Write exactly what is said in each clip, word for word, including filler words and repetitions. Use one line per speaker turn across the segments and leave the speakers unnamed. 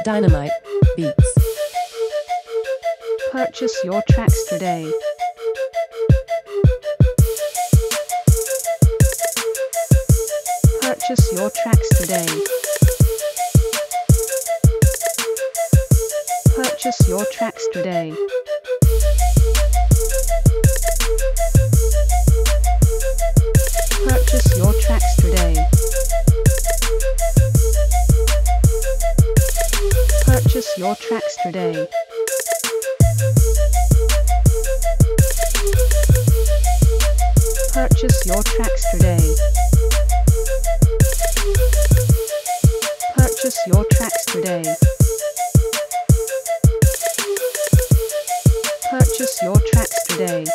Dynamite, beatz.
Purchase your tracks today. Purchase your tracks today. Purchase your tracks today. Purchase your tracks today. Purchase your tracks today. Purchase your tracks today. Purchase your tracks today. Purchase your tracks today.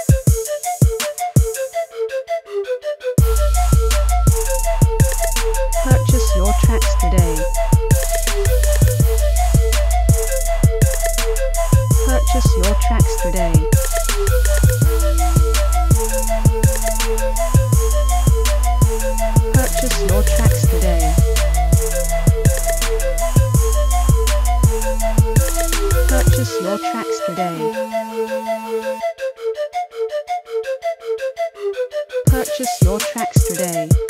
Purchase your tracks today. Purchase your tracks today. Purchase your tracks today. Purchase your tracks today. Purchase your tracks today.